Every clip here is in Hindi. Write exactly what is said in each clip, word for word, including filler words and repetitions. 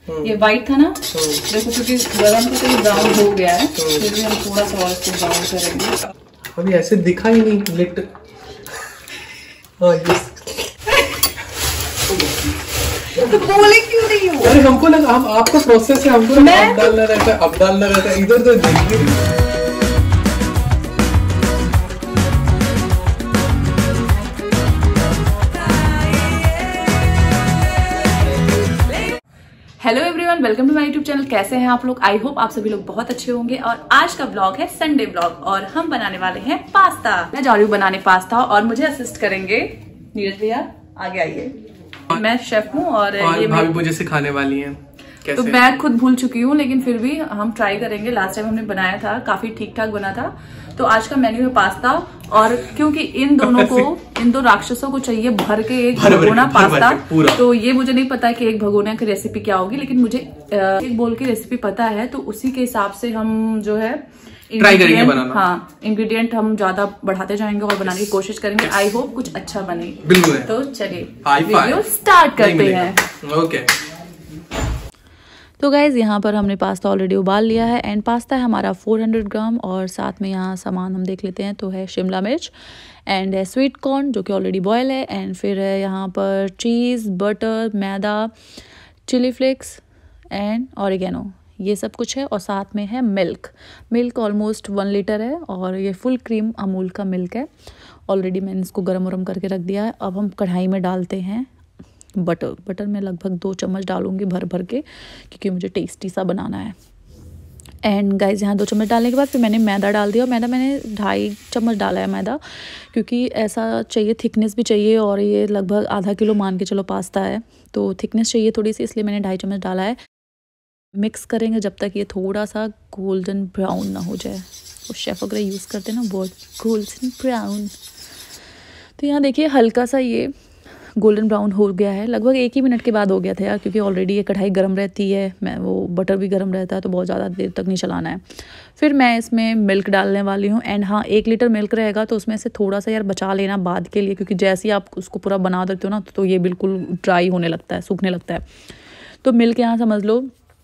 ये व्हाइट था ना, देखो क्योंकि गरम का तो ब्राउन हो गया है, फिर भी हम थोड़ा सा और इसको ब्राउन करेंगे। अभी ऐसे दिखा ही नहीं लिट। तो बोले क्यों नहीं हो? अरे हमको लगा हम आपका प्रोसेस है, हमको लगा अब डालना रहता है, अब डालना रहता है, इधर तो देखिए। Hello everyone, welcome to my YouTube channel. कैसे हैं आप लोग? आई होप आप सभी लोग बहुत अच्छे होंगे। और आज का ब्लॉग है संडे ब्लॉग और हम बनाने वाले हैं पास्ता। मैं जा रही हूँ बनाने पास्ता और मुझे असिस्ट करेंगे नीरज भैया। आगे आइए। मैं शेफ हूँ और, और ये भाभी मुझे सिखाने वाली हैं। कैसे? तो मैं खुद भूल चुकी हूँ, लेकिन फिर भी हम ट्राई करेंगे। लास्ट टाइम हमने बनाया था, काफी ठीक ठाक बना था। तो आज का मेन्यू है पास्ता। और क्योंकि इन दोनों को, इन दो राक्षसों को चाहिए भर के एक भगोना पास्ता, तो ये मुझे नहीं पता कि एक भगोने की रेसिपी क्या होगी, लेकिन मुझे एक बोल की रेसिपी पता है। तो उसी के हिसाब से हम जो है ट्राई करेंगे बनाना। हाँ, इंग्रेडिएंट हम ज्यादा बढ़ाते जाएंगे और बनाने की कोशिश करेंगे। आई होप कुछ अच्छा बने। बिल्कुल। तो चलिए वीडियो स्टार्ट करते हैं। ओके। तो गाइज़ यहाँ पर हमने पास्ता ऑलरेडी उबाल लिया है एंड पास्ता है हमारा चार सौ ग्राम। और साथ में यहाँ सामान हम देख लेते हैं। तो है शिमला मिर्च एंड है स्वीट कॉर्न जो कि ऑलरेडी बॉयल है, एंड फिर है यहाँ पर चीज़, बटर, मैदा, चिली फ्लेक्स एंड ऑरिगेनो, ये सब कुछ है। और साथ में है milk. Milk almost one litre है और ये फुल क्रीम अमूल का मिल्क है। ऑलरेडी मैंने इसको गर्म वरम करके रख दिया है। अब हम कढ़ाई में डालते हैं बटर। बटर मैं लगभग दो चम्मच डालूंगी भर भर के, क्योंकि मुझे टेस्टी सा बनाना है। एंड गाइस यहाँ दो चम्मच डालने के बाद फिर मैंने मैदा डाल दिया। मैदा मैंने ढाई चम्मच डाला है मैदा, क्योंकि ऐसा चाहिए, थिकनेस भी चाहिए। और ये लगभग आधा किलो मान के चलो पास्ता है, तो थिकनेस चाहिए थोड़ी सी, इसलिए मैंने ढाई चम्मच डाला है। मिक्स करेंगे जब तक ये थोड़ा सा गोल्डन ब्राउन ना हो जाए। वो शेफ वगैरह यूज़ करते हैं ना बहुत गोल्डन ब्राउन। तो यहाँ देखिए हल्का सा ये गोल्डन ब्राउन हो गया है। लगभग एक ही मिनट के बाद हो गया था यार, क्योंकि ऑलरेडी ये कढ़ाई गर्म रहती है, मैं वो बटर भी गर्म रहता है, तो बहुत ज़्यादा देर तक नहीं चलाना है। फिर मैं इसमें मिल्क डालने वाली हूँ। एंड हाँ, एक लीटर मिल्क रहेगा तो उसमें से थोड़ा सा यार बचा लेना बाद के लिए, क्योंकि जैसे ही आप उसको पूरा बना देते हो ना तो ये बिल्कुल ड्राई होने लगता है, सूखने लगता है। तो मिल्क यहाँ समझ लो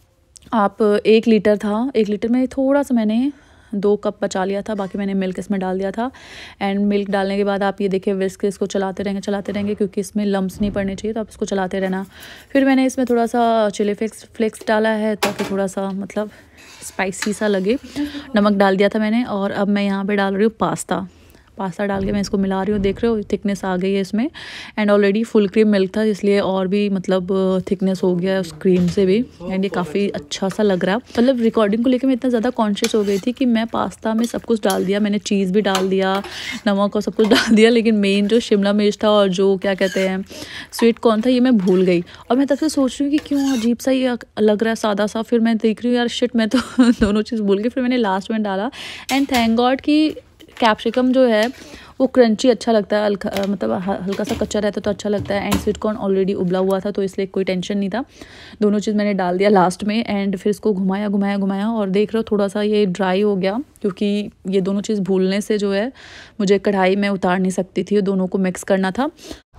आप, एक लीटर था, एक लीटर में थोड़ा सा मैंने दो कप बचा लिया था, बाकी मैंने मिल्क इसमें डाल दिया था। एंड मिल्क डालने के बाद आप ये देखिए विस्क इसको चलाते रहेंगे चलाते रहेंगे क्योंकि इसमें लम्स नहीं पड़ने चाहिए, तो आप इसको चलाते रहना। फिर मैंने इसमें थोड़ा सा चिली फ्लेक्स फ्लेक्स डाला है ताकि थोड़ा सा मतलब स्पाइसी सा लगे। नमक डाल दिया था मैंने। और अब मैं यहाँ पे डाल रही हूँ पास्ता। पास्ता डाल के मैं इसको मिला रही हूँ। देख रहे हो थिकनेस आ गई है इसमें। And already full cream milk था, इसलिए और भी मतलब थिकनेस हो गया है उस क्रीम से भी। एंड ये काफ़ी अच्छा सा लग रहा है। मतलब रिकॉर्डिंग को लेकर मैं इतना ज़्यादा कॉन्शियस हो गई थी कि मैं पास्ता में सब कुछ डाल दिया। मैंने चीज़ भी डाल दिया, नमक और सब कुछ डाल दिया, लेकिन मेन जो शिमला मिर्च था और जो क्या कहते हैं स्वीट कॉर्न था, ये मैं भूल गई। और मैं तब से सोच रही हूँ कि क्यों अजीब सा ये लग रहा है, सादा सा। फिर मैं देख रही हूँ यार शिट, मैं तो दोनों चीज़ भूल गई। फिर मैंने लास्ट में डाला। एंड थैंक गॉड कि कैप्सिकम जो है वो क्रंची अच्छा लगता है, हल्का मतलब हल्का सा कच्चा रहता तो अच्छा लगता है। एंड स्वीट कॉर्न ऑलरेडी उबला हुआ था, तो इसलिए कोई टेंशन नहीं था। दोनों चीज़ मैंने डाल दिया लास्ट में। एंड फिर इसको घुमाया घुमाया घुमाया और देख रहे हो थोड़ा सा ये ड्राई हो गया, क्योंकि ये दोनों चीज़ भूलने से जो है मुझे कढ़ाई में उतार नहीं सकती थी, दोनों को मिक्स करना था।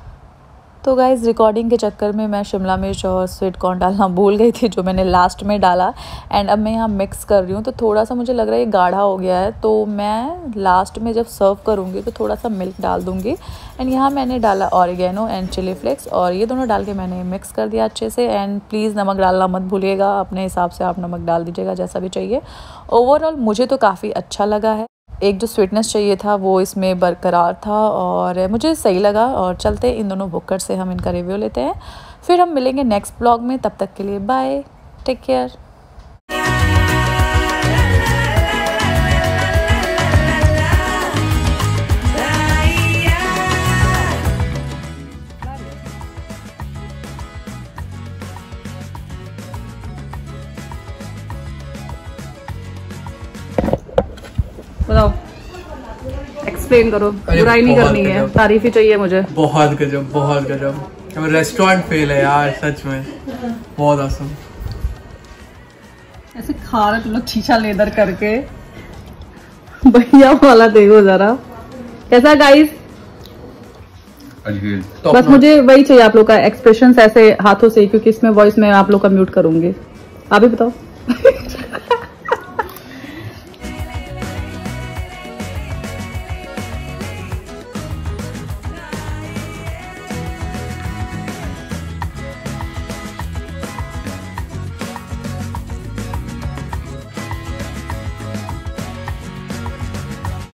तो गाइज़ रिकॉर्डिंग के चक्कर में मैं शिमला मिर्च और स्वीट कॉर्न डालना भूल गई थी, जो मैंने लास्ट में डाला। एंड अब मैं यहाँ मिक्स कर रही हूँ, तो थोड़ा सा मुझे लग रहा है ये गाढ़ा हो गया है, तो मैं लास्ट में जब सर्व करूँगी तो थोड़ा सा मिल्क डाल दूँगी। एंड यहाँ मैंने डाला ऑरिगेनो एंड चिली फ्लेक्स, और ये दोनों डाल के मैंने मिक्स कर दिया अच्छे से। एंड प्लीज़ नमक डालना मत भूलिएगा, अपने हिसाब से आप नमक डाल दीजिएगा जैसा भी चाहिए। ओवरऑल मुझे तो काफ़ी अच्छा लगा है। एक जो स्वीटनेस चाहिए था वो इसमें बरकरार था और मुझे सही लगा। और चलते इन दोनों बुकर से हम इनका रिव्यू लेते हैं, फिर हम मिलेंगे नेक्स्ट ब्लॉग में। तब तक के लिए बाय, टेक केयर। बताओ, एक्सप्लेन करो। बुराई नहीं करनी है, तारीफ ही चाहिए मुझे। बहुत गजब, बहुत गजब। रेस्टोरेंट फेल है यार सच में, बहुत आसम। ऐसे खा रहे तुम लोग शीशा लेदर करके। भैया वाला देखो जरा कैसा गाइस। बस मुझे वही चाहिए आप लोग का एक्सप्रेशन ऐसे हाथों से, क्योंकि इसमें वॉइस में आप लोग का म्यूट करूंगी। आप भी बताओ।